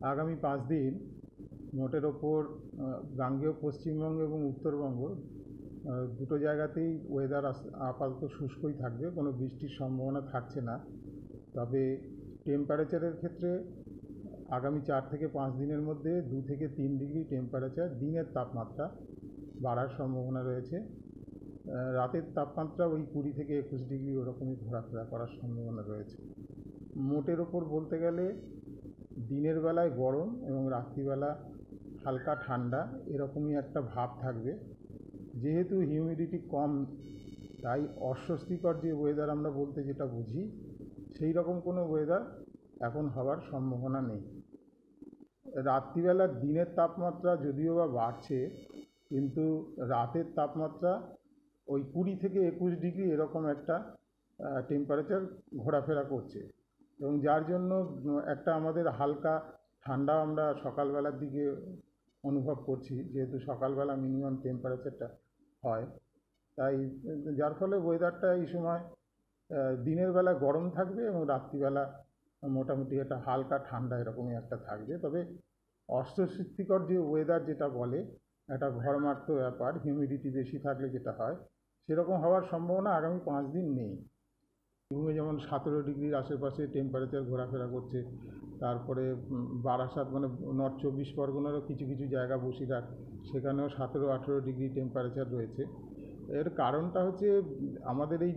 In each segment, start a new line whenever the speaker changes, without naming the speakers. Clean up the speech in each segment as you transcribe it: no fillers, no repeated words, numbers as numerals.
আগামী 5 দিন মোটের ওপর গাঙ্গেয় পশ্চিমবঙ্গ এবং উত্তরবঙ্গ দুটো জায়গাতেই ওয়েদার আপাতত শুষ্কই থাকবে, কোনো বৃষ্টির সম্ভাবনা থাকছে না। তবে টেম্পারেচারের ক্ষেত্রে আগামী 4 থেকে 5 দিনের মধ্যে 2 থেকে 3 ডিগ্রি টেম্পারেচার দিনের তাপমাত্রা বাড়ার সম্ভাবনা রয়েছে। রাতের তাপমাত্রা ওই 20 থেকে 21 ডিগ্রি ওরকমই ঘোরাফেরা করার সম্ভাবনা রয়েছে। মোটের ওপর বলতে গেলে দিনের বেলায় গরম এবং রাত্রিবেলা হালকা ঠান্ডা এরকমই একটা ভাব থাকবে। যেহেতু হিউমিডিটি কম, তাই অস্বস্তিকর যে ওয়েদার আমরা বলতে যেটা বুঝি, সেই রকম কোনো ওয়েদার এখন হওয়ার সম্ভাবনা নেই। রাত্রিবেলার দিনের তাপমাত্রা যদিও বা বাড়ছে, কিন্তু রাতের তাপমাত্রা ওই 20 থেকে 21 ডিগ্রি এরকম একটা টেম্পারেচার ঘোরাফেরা করছে, এবং যার জন্য একটা আমাদের হালকা ঠান্ডা আমরা সকালবেলার দিকে অনুভব করছি, যেহেতু সকালবেলা মিনিমাম টেম্পারেচারটা হয়। তাই যার ফলে ওয়েদারটা এই সময় দিনের বেলা গরম থাকবে এবং রাত্রিবেলা মোটামুটি একটা হালকা ঠান্ডা এরকমই একটা থাকবে। তবে অস্বস্তিকর যে ওয়েদার যেটা বলে, একটা ঘরমাক্ত ব্যাপার, হিউমিডিটি বেশি থাকলে যেটা হয়, সেরকম হওয়ার সম্ভাবনা আগামী 5 দিন নেই। বীরভূমে যেমন 17 ডিগ্রির আশেপাশে টেম্পারেচার ঘোরাফেরা করছে, তারপরে বারাসাত মানে নর্থ 24 পরগনারও কিছু কিছু জায়গা, বসিরহাট, সেখানেও 17-18 ডিগ্রি টেম্পারেচার রয়েছে। এর কারণটা হচ্ছে আমাদের এই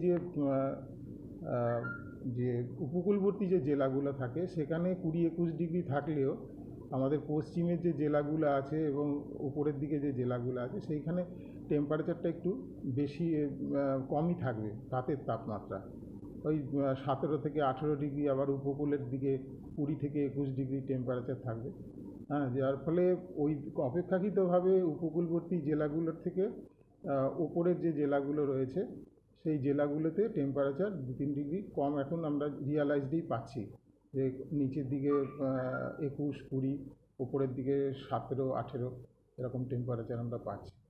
যে উপকূলবর্তী যে জেলাগুলো থাকে সেখানে 20-21 ডিগ্রি থাকলেও আমাদের পশ্চিমের যে জেলাগুলো আছে এবং উপরের দিকে যে জেলাগুলো আছে সেইখানে টেম্পারেচারটা একটু বেশি কমই থাকবে রাতের তাপমাত্রা, ওই 17 থেকে 18 ডিগ্রি। আবার উপকূলের দিকে 20 থেকে 21 ডিগ্রি টেম্পারেচার থাকবে। হ্যাঁ, যার ফলে ওই অপেক্ষাকৃতভাবে উপকূলবর্তী জেলাগুলোর থেকে ওপরের যে জেলাগুলো রয়েছে সেই জেলাগুলোতে টেম্পারেচার 2-3 ডিগ্রি কম এখন আমরা রিয়ালাইজডই পাচ্ছি, যে নিচের দিকে 21-20, উপরের দিকে 17-18 এরকম টেম্পারেচার আমরা পাচ্ছি।